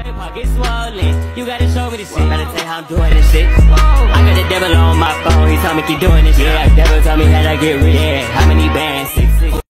Pocket swollen, you gotta show me the shit. Gotta tell you how I'm doing this shit. I got the devil on my phone, he told me keep doing this shit. Yeah, the devil told me how to get rich. Yeah, how many bands? 6, 6.